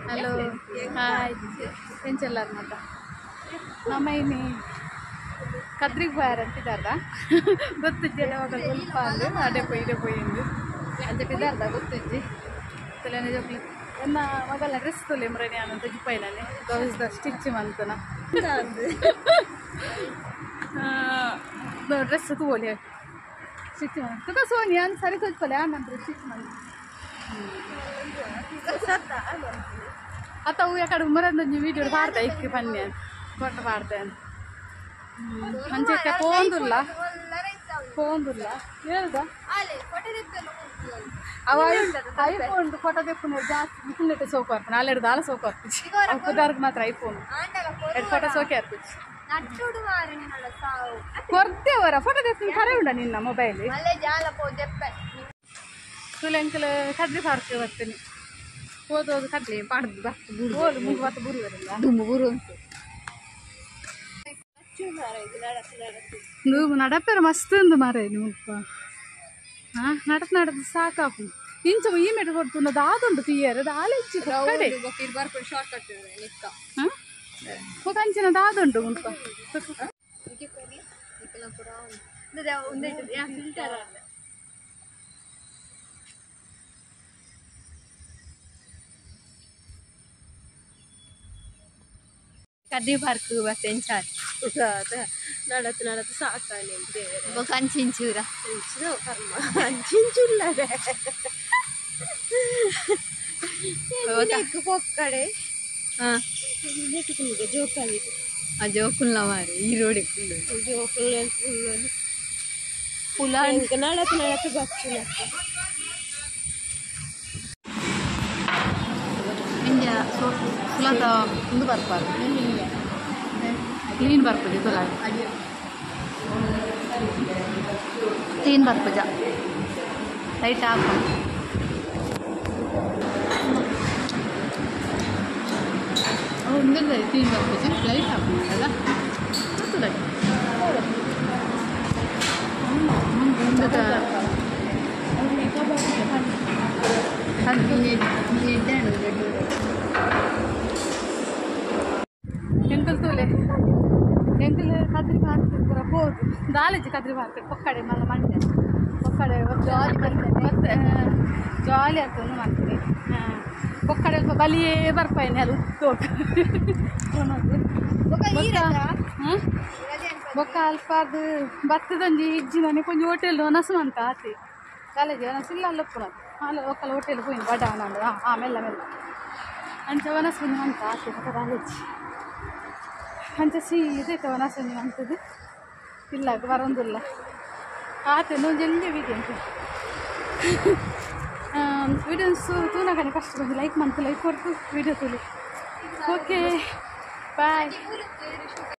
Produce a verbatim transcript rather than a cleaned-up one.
hello hi ఏం చెల్లారన్నమాట అమ్మాయిని కత్రికి పోయారంటే కదా గుర్తొచ్చి ఒక గొల్పాలు అడే పోయి ఇదే పోయింది అని చెప్పి అర్థ గుర్తొచ్చి తెలియని చెప్పి ఎన్న మగల డ్రెస్ తోలేమ్ರೆ ನಾನು ತೆಗಿಪೈನಾನೆ ಗೌಸ್ ದ ಸ್ಟಿಚ್ ಮಂತನ ಡ್ರೆಸ್ ತೋಲೆ ಸ್ಟಿಚ್ ಮಂತ ತುಕ ಸೋನಿ ಅನ್ ಸರಿ ತೋಚ್ಪಲೆ ನಂತರ ಸ್ಟಿಚ್ ಮಂತ आता वो याकडे मरत व्हिडिओ पाडता इतके पन्ने फोटो पाडताय म्हणजे काय फोन तुला फोन तुला ಹೇಳ್ದ ಅವ ಐಫೋನ್ ಫೋಟೋ ತೆಕ್ಕೊಂಡು ಜಾಸ್ತಿ ಇಲ್ಲದೆ ಸೋಕು ಹಾಕ್ತಾನೆ ಅಲ್ಲಿ ದಾಲ ಸೋಕು ಹಾಕ್ತಿச்சு ಅಪ್ಪದಾರ್ಗೆ ಮಾತ್ರ ಐಫೋನ್ ಎರಡು ಫೋಟೋ ಸೋಕೆ ಹಾಕ್ತಿచ్చు ಕೊಡ್ತೇವರ ಫೋಟೋ ತೆಕ್ಕೊಂಡು ಖರೆ ಉಂಡ ನಿನ್ನ ಮೊಬೈಲ್ ಸುಲೆಂಕಲ್ ಕಡ್ರಿ ಪಾರ್ಕ್ ಬರ್ತೀನಿ ಹೋದೋದು ಕಡ್ಲಿ ಪಾಡ್ದು ಬರ್ತು ಬೋಲು ಮುಗಿ ಬತ್ತು ಬುರು ಬರಲ್ಲ ದುಮ್ಮು ಬುರು ಉಂಟು నువ్వు నడపారు మస్తు ఉంది మరి నువ్వు నడత నడత సాకాపు ఇంచు ఈ మెట కొడుతున్న దాదుండు తీయరు దాలిచ్చి ఒక అంచిన దాదుండు ఉంటూ ಕಡ್ಡಿ ಪಾರ್ಕ್ ಬಸ್ಸೆಂಚಾರ್ ನಡತ್ ನಡತ್ ಸಾಕಾನೆ ఒక అంచించూరా అంచించుల్లదే పొక్కడే జోకాలి ఆ జోకుల్లో మరి ఈ రోడ్ ఎక్కువ జోకులు పులా ఇంకా నడత నడత బస్సు ಇಂಡಿಯಾ ಸೊ ಸುಲತ ಮುಂದೆ ಬರ್ಬಾರ್ದು ಕ್ಲೀನ್ ಬರ್ಪದೆ ತುಲ ಕ್ಲೀನ್ ಬರ್ಪಜ ಲೈಟ್ ಹಾಕು ಒಂದಿಲ್ಲ ಕ್ಲೀನ್ ಬರ್ಪಜ ಲೈಟ್ ಹಾಕು ಅಲ್ಲ ತುಲ ಮುಂದೆ ಎಂಕಲ್ ತೋಲೆ ಎಂಕಲ್ ಕದ್ರಿ ಮಾರ್ಕೆಟ್ ಪೂರ ಹೋದು ದಾಲೇಜಿ ಕದ್ರಿ ಮಾರ್ಕೆಟ್ ಪೊಕ್ಕಡೆ ಮಲ್ಲ ಮಂಡೆ ಪೊಕ್ಕಡೆ ಜಾಲಿ ಮತ್ತೆ ಜಾಲಿ ಆಗ್ತದೆ ಮಾಡ್ತೀನಿ ಪೊಕ್ಕಡೆ ಸ್ವಲ್ಪ ಬಲಿಯೇ ಬರ್ಪಾಯಿನಿ ಅದು ಉತ್ತೋಟು ಬೊಕ್ಕ ಅಲ್ಪ ಅದು ಭತ್ತದೊಂಜಿ ಇಜ್ಜಿನ ಕೊಂಚ ಹೋಟೆಲ್ ನಸುವಂತ ಆತಿ ಕಾಲೇಜ್ ನಸಿಲ್ಲ ಅಲ್ಲಪ್ಪನ ಅಲ್ಲ ಒಕ್ಕಲ ಹೋಟೆಲ್ ಹೋಯ್ನು ಬಡ ನಾನು ಆಮೇಲೆ ಮೆಲ್ಲ ಅಂಚೆ ವನಸ್ಸು ಅಂತ ಆತಿ ಕಾಲೇಜ್ ಅಂಚೆ ಸೀದೈತೆ ವನಸ್ಸು ಅಂತದ್ದು ಇಲ್ಲ ಬರೋದಿಲ್ಲ ಆತೆ ನೋಡಿ ಜಲ್ದಿ ವಿಡಿಯೋ ಅಂತ ವಿಡಿಯೋಸು ತೂನಾಗನೆ ಫಸ್ಟ್ ಬಂದು ಲೈಕ್ ಮಂತ್ ಲೈಕ್ ಕೊಟ್ಟು ವಿಡಿಯೋ ತುಲಿ ಓಕೆ ಬಾಯ್